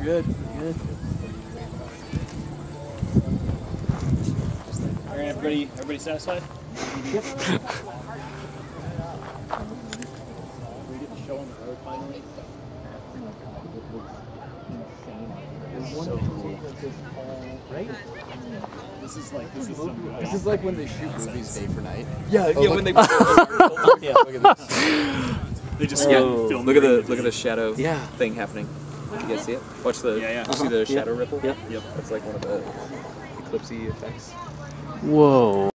good. Good. All right, everybody satisfied? Yep. We get to show on the road finally. So cool. Right? This is some This is like when they shoot movies day for night. Yeah, Oh, yeah. look. When they Yeah, look at this. they just film. look at the shadow Yeah. thing happening. You guys see it? Watch the see the shadow ripple. Yep. That's like one of the eclipsey effects. Whoa.